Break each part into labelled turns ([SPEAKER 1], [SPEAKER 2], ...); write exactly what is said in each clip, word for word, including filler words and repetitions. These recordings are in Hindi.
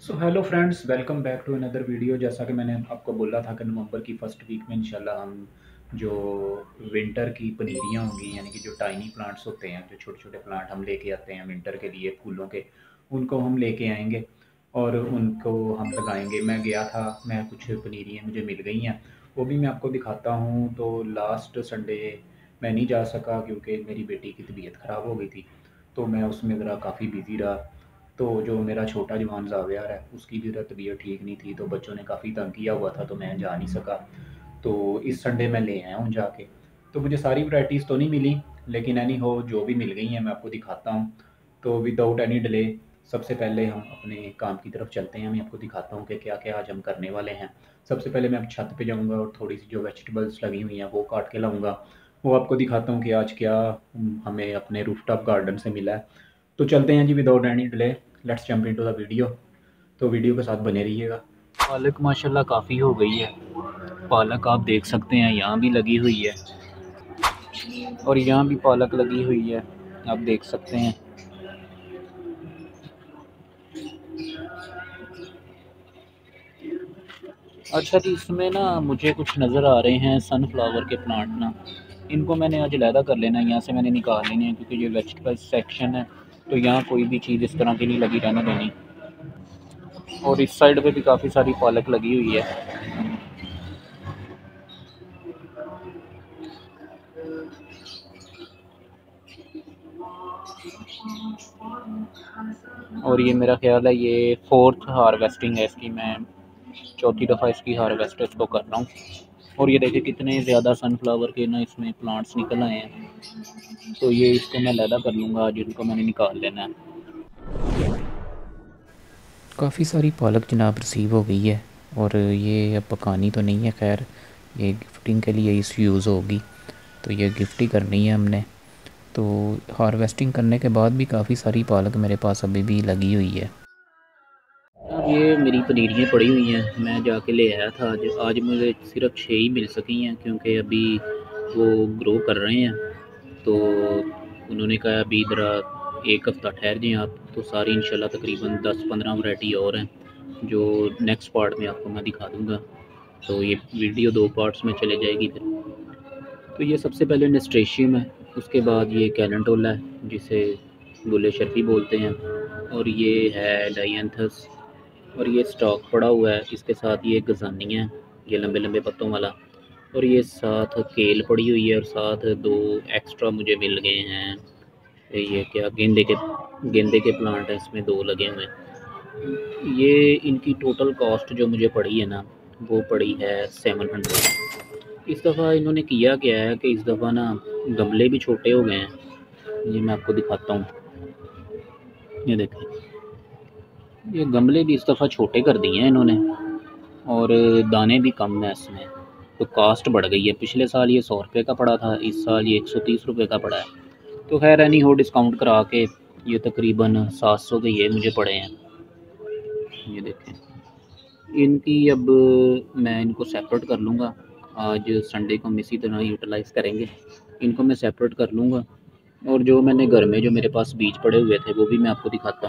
[SPEAKER 1] So hello friends, welcome back to another video. जैसा कि मैंने आपको बोला था कि नवंबर की फ़र्स्ट वीक में इंशाल्लाह हम जो विंटर की पनीरियाँ होंगी, यानी कि जो टाइनी प्लांट्स होते हैं, जो छोटे छोटे प्लांट हम लेके आते हैं विंटर के लिए फूलों के, उनको हम लेके आएंगे और उनको हम लगाएंगे। मैं गया था, मैं कुछ पनीरियाँ मुझे मिल गई हैं, वो भी मैं आपको दिखाता हूँ। तो लास्ट संडे मैं नहीं जा सका क्योंकि मेरी बेटी की तबीयत ख़राब हो गई थी, तो मैं उसमें ज़रा काफ़ी बिज़ी रहा। तो जो मेरा छोटा जवान ज़ावियार है, उसकी भी ज़रा तबीयत ठीक नहीं थी, तो बच्चों ने काफ़ी तंग किया हुआ था, तो मैं जा नहीं सका। तो इस संडे मैं ले आया हूँ जाके। तो मुझे सारी वैराइटीज़ तो नहीं मिली, लेकिन एनी हो जो भी मिल गई हैं मैं आपको दिखाता हूँ। तो विदाउट एनी डिले सबसे पहले हम अपने काम की तरफ चलते हैं। मैं आपको दिखाता हूँ कि क्या क्या आज हम करने वाले हैं। सबसे पहले मैं अब छत पे जाऊँगा और थोड़ी सी जो वेजिटेबल्स लगी हुई हैं वो काट के लाऊँगा। वो आपको दिखाता हूँ कि आज क्या हमें अपने रूफटॉप गार्डन से मिला है। तो चलते हैं जी, without any delay let's jump into the video. तो वीडियो के साथ बने रहिएगा। पालक माशाल्लाह काफ़ी हो गई है। पालक आप देख सकते हैं यहाँ भी लगी हुई है और यहाँ भी पालक लगी हुई है, आप देख सकते हैं। अच्छा जी, इसमें ना मुझे कुछ नज़र आ रहे हैं सनफ्लावर के प्लांट ना, इनको मैंने आज अलहदा कर लेना है, यहाँ से मैंने निकाल लेने हैं क्योंकि ये वेजिटेबल सेक्शन है। तो यहाँ कोई भी चीज़ इस तरह की नहीं लगी रहने देनी। और इस साइड पे भी काफ़ी सारी पालक लगी हुई है। और ये मेरा ख्याल है ये फोर्थ हार्वेस्टिंग है इसकी, मैं चौथी दफ़ा इसकी हार्वेस्ट इसको कर रहा हूँ। और ये देखिए कितने ज़्यादा सनफ्लावर के ना इसमें प्लांट्स निकल आए हैं। तो ये इसको मैं लैदा कर लूँगा आज, इनको मैंने निकाल लेना है। काफ़ी सारी पालक जनाब रिसीव हो गई है और ये अब पकानी तो नहीं है, खैर ये गिफ्टिंग के लिए इस यूज़ होगी, तो ये गिफ्ट ही करनी है हमने। तो हार्वेस्टिंग करने के बाद भी काफ़ी सारी पालक मेरे पास अभी भी लगी हुई है। अब ये मेरी पनीरियाँ पड़ी हुई हैं, मैं जाके ले आया था आज। आज मुझे सिर्फ छः ही मिल सकी हैं क्योंकि अभी वो ग्रो कर रहे हैं। तो उन्होंने कहा अभी इधर एक हफ़्ता ठहर जाएँ आप, तो सारी इंशाल्लाह तकरीबन दस पंद्रह वैरायटी और हैं जो नेक्स्ट पार्ट में आपको मैं दिखा दूँगा। तो ये वीडियो दो पार्ट्स में चले जाएगी फिर। तो ये सबसे पहले नेस्ट्रेशियम है, उसके बाद ये कैलेंटोला है जिसे गुले शर्फी बोलते हैं, और ये है डायंथस, और ये स्टॉक पड़ा हुआ है। इसके साथ ये गजानिया है, ये लंबे लंबे पत्तों वाला, और ये साथ केल पड़ी हुई है, और साथ दो एक्स्ट्रा मुझे मिल गए हैं। ये क्या गेंदे के गेंदे के प्लांट हैं, इसमें दो लगे हुए हैं। ये इनकी टोटल कॉस्ट जो मुझे पड़ी है ना, वो पड़ी है सेवन हंड्रेड। इस दफ़ा इन्होंने किया क्या है कि इस दफ़ा ना गमले भी छोटे हो गए हैं। ये मैं आपको दिखाता हूँ, ये देखें, ये गमले भी इस दफ़ा छोटे कर दिए हैं इन्होंने, और दाने भी कम है इसमें। तो कास्ट बढ़ गई है, पिछले साल ये सौ रुपये का पड़ा था, इस साल ये एक सौ तीस रुपये का पड़ा है। तो खैर एनी हो, डिस्काउंट करा के ये तकरीबन सात सौ के ये मुझे पड़े हैं। ये देखें, इनकी अब मैं इनको सेपरेट कर लूँगा। आज संडे को हम इसी तरह यूटिलाइज़ करेंगे, इनको मैं सेपरेट कर लूँगा। और जो मैंने घर में जो मेरे पास बीज पड़े हुए थे वो भी मैं आपको दिखाता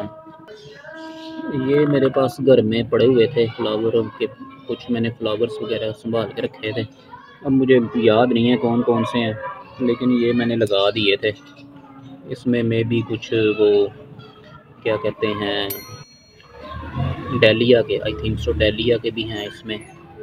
[SPEAKER 1] हूँ। ये मेरे पास घर में पड़े हुए थे फ्लावर के, कुछ मैंने फ्लावर्स वगैरह संभाल के रखे थे। अब मुझे याद नहीं है कौन कौन से हैं, लेकिन ये मैंने लगा दिए थे। इसमें में भी कुछ वो क्या कहते हैं, डेलिया के, आई थिंक सो डेलिया के भी हैं इसमें,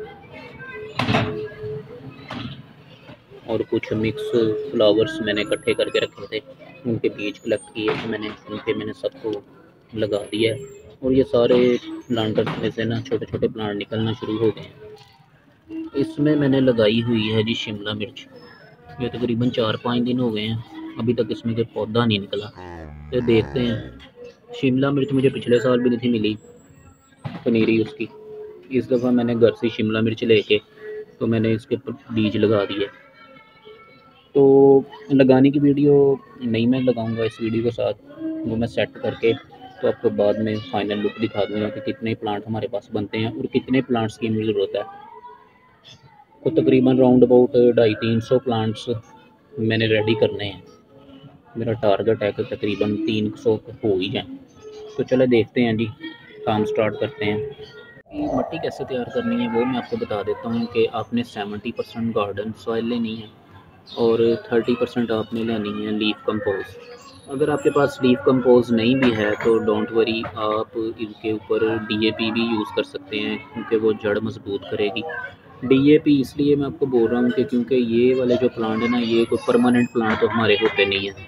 [SPEAKER 1] और कुछ मिक्स फ्लावर्स मैंने इकट्ठे करके रखे थे, उनके बीज कलेक्ट किए थे मैंने, उनके मैंने सबको लगा दिया है। और ये सारे प्लांटर्स में से ना छोटे छोटे प्लांट निकलना शुरू हो गए हैं। इसमें मैंने लगाई हुई है जी शिमला मिर्च, ये तकरीबन चार पाँच दिन हो गए हैं, अभी तक इसमें कोई पौधा नहीं निकला। तो देखते हैं। शिमला मिर्च मुझे पिछले साल भी नहीं थी मिली पनीरी उसकी, इस दफ़ा मैंने घर से शिमला मिर्च लेके तो मैंने इसके बीज लगा दिए। तो लगाने की वीडियो नहीं मैं लगाऊंगा इस वीडियो के साथ, वो मैं सेट करके तो आपको बाद में फाइनल लुक दिखा दूंगा कि कितने प्लांट हमारे पास बनते हैं और कितने प्लांट्स की हमें ज़रूरत है। तो तकरीबन राउंड अबाउट ढाई तीन सौ प्लांट्स मैंने रेडी करने हैं। मेरा टारगेट है कि तकरीबन तीन सौ हो ही जाए। तो चले देखते हैं जी, काम स्टार्ट करते हैं। मिट्टी कैसे तैयार करनी है वो मैं आपको बता देता हूँ कि आपने सेवेंटी परसेंट गार्डन सॉइल लेनी है और थर्टी परसेंट आपने लेनी है लीफ कंपोज। अगर आपके पास लीफ कंपोज नहीं भी है तो डोंट वरी, आप इनके ऊपर डीएपी भी यूज़ कर सकते हैं क्योंकि वो जड़ मजबूत करेगी। डीएपी इसलिए मैं आपको बोल रहा हूँ कि क्योंकि ये वाले जो प्लांट है ना, ये कोई परमानेंट प्लांट तो हमारे होते नहीं है,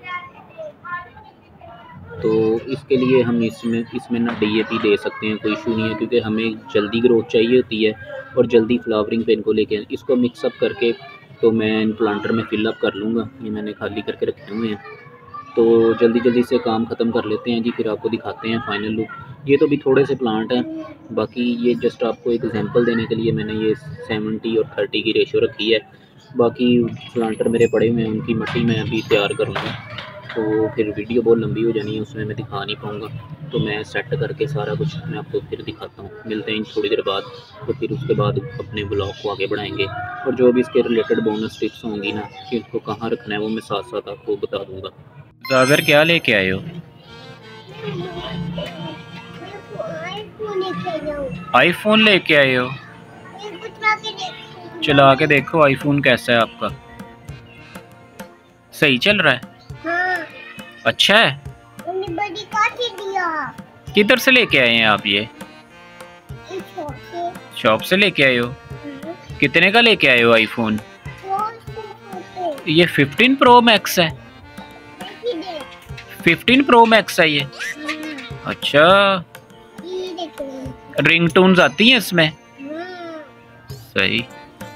[SPEAKER 1] तो इसके लिए हम इसमें इसमें ना डीएपी दे सकते हैं, कोई इशू नहीं है, क्योंकि हमें जल्दी ग्रोथ चाहिए होती है और जल्दी फ्लावरिंग पे इनको लेके इसको मिक्सअप करके तो मैं इन प्लांटर में फिलअप कर लूँगा। ये मैंने खाली करके रखे हुए हैं, तो जल्दी जल्दी से काम ख़त्म कर लेते हैं जी, फिर आपको दिखाते हैं फाइनल लुक। ये तो भी थोड़े से प्लांट हैं, बाकी ये जस्ट आपको एक एग्जांपल देने के लिए मैंने ये सेवेंटी और थर्टी की रेशो रखी है। बाकी प्लांटर मेरे पड़े हुए हैं, उनकी मिट्टी मैं अभी तैयार करूँगा, तो फिर वीडियो बहुत लंबी हो जानी है, उसमें मैं दिखा नहीं पाऊँगा, तो मैं सेट करके सारा कुछ मैं आपको फिर दिखाता हूँ। मिलते हैं थोड़ी देर बाद, तो फिर उसके बाद अपने ब्लॉग को आगे बढ़ाएंगे और जो भी इसके रिलेटेड बोनस टिप्स होंगी ना कि इसको कहाँ रखना है वो मैं साथ साथ आपको बता दूँगा। जागर क्या लेके आए हो? आईफोन लेके आए हो? चला के देखो आईफोन कैसा है आपका, सही चल रहा है? हाँ। अच्छा है। बड़ी काटी दिया। किधर से लेके आए हैं आप ये? शॉप से। शॉप से लेके आए हो? कितने का लेके आए हो आईफोन? ये फिफ्टीन प्रो मैक्स है? फिफ्टीन प्रो मैक्स है ये? अच्छा, रिंगटोन्स आती हैं इसमें? सही।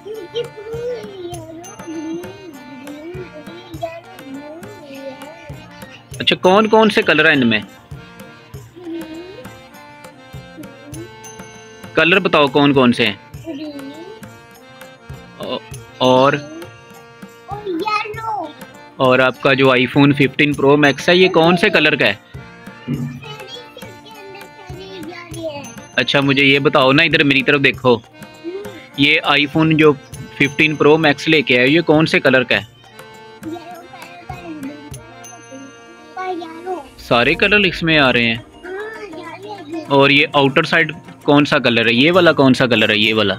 [SPEAKER 1] अच्छा, कौन कौन से कलर है इनमें? कलर बताओ कौन कौन से हैं? और और आपका जो आईफोन फिफ्टीन प्रो मैक्स है ये कौन से कलर का है? अच्छा, मुझे ये बताओ ना, इधर मेरी तरफ देखो, ये आईफोन जो फिफ्टीन प्रो मैक्स लेके आए ये कौन से कलर का है? सारे कलर इसमें आ रहे हैं। और ये आउटर साइड कौन सा कलर है? ये वाला कौन सा कलर है? ये वाला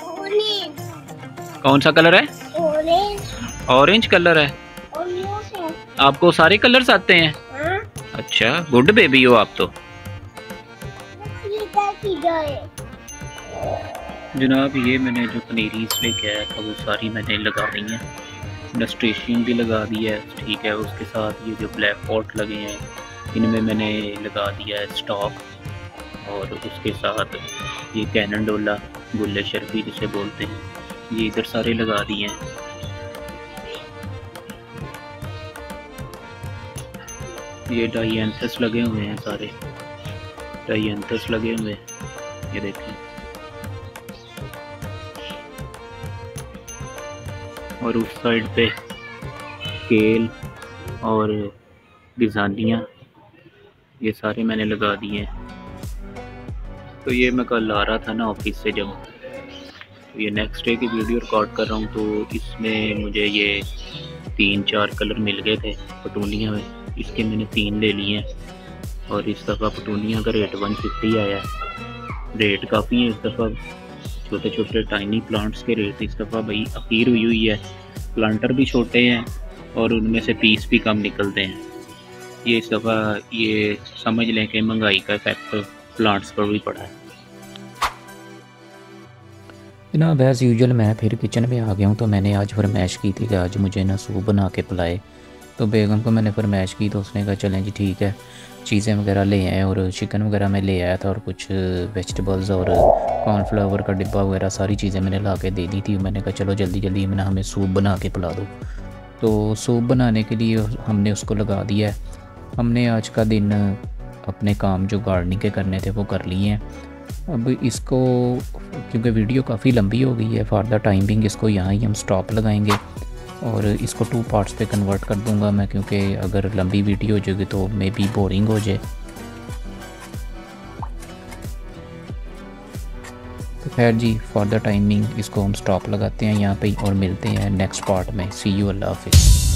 [SPEAKER 1] कौन सा कलर है? ऑरेंज कलर है। आपको सारे कलर्स आते हैं? अच्छा, गुड बेबी हो आप तो। जनाब, ये मैंने जो पनीरीज लेके आया था वो सारी मैंने लगा दी हैं, नस्ट्रेशियन भी लगा दी है, ठीक है। उसके साथ ये जो ब्लैक पॉट लगे हैं इनमें मैंने लगा दिया है स्टॉक, और उसके साथ ये कैननडोला, गुल्ले शर्फी जिसे बोलते हैं, ये इधर सारे लगा दिए हैं। ये डाइएंथस लगे हुए हैं, सारे डाइएंथस लगे हुए हैं, ये देखें। और उस साइड पे केल और गिजानियाँ, ये सारे मैंने लगा दिए हैं। तो ये मैं कल आ रहा था ना ऑफिस से, जब ये नेक्स्ट डे की वीडियो रिकॉर्ड कर रहा हूँ, तो इसमें मुझे ये तीन चार कलर मिल गए थे पटूनिया में, इसके मैंने तीन ले लिए हैं। और इस दफ़ा पटूनिया का रेट वन फिफ्टी आया है, रेट काफ़ी है इस दफ़ा। छोटे छोटे टाइनी प्लांट्स के रेट इस दफ़ा भाई अखीर हुई हुई है, प्लांटर भी छोटे हैं और उनमें से पीस भी कम निकलते हैं। ये इस दफ़ा ये समझ लें कि महंगाई का इफेक्ट प्लांट्स पर भी पड़ा है।
[SPEAKER 2] जनाब, एज़ यूजुअल मैं फिर किचन में आ गया हूँ, तो मैंने आज फरमाइश की थी कि आज मुझे ना सूप बना के पिलाए। तो बेगम को मैंने फरमाइश की तो उसने कहा चलें जी ठीक है, चीज़ें वगैरह ले आए, और चिकन वगैरह मैं ले आया था, और कुछ वेजिटेबल्स और कॉर्नफ्लावर का डिब्बा वगैरह सारी चीज़ें मैंने ला के दे दी थी। मैंने कहा चलो जल्दी जल्दी मैंने हमें सूप बना के पिला दो। तो सूप बनाने के लिए हमने उसको लगा दिया है। हमने आज का दिन अपने काम जो गार्डनिंग के करने थे वो कर लिए हैं। अब इसको क्योंकि वीडियो काफ़ी लंबी हो गई है, फॉर द टाइम बिंग इसको यहाँ ही हम स्टॉप लगाएंगे और इसको टू पार्ट्स पे कन्वर्ट कर दूंगा मैं, क्योंकि अगर लंबी वीडियो हो जाएगी तो मे बी बोरिंग हो जाए। तो खैर जी, फॉर द टाइमिंग इसको हम स्टॉप लगाते हैं यहाँ पे और मिलते हैं नेक्स्ट पार्ट में। सी यू, अल्लाह हाफिज़।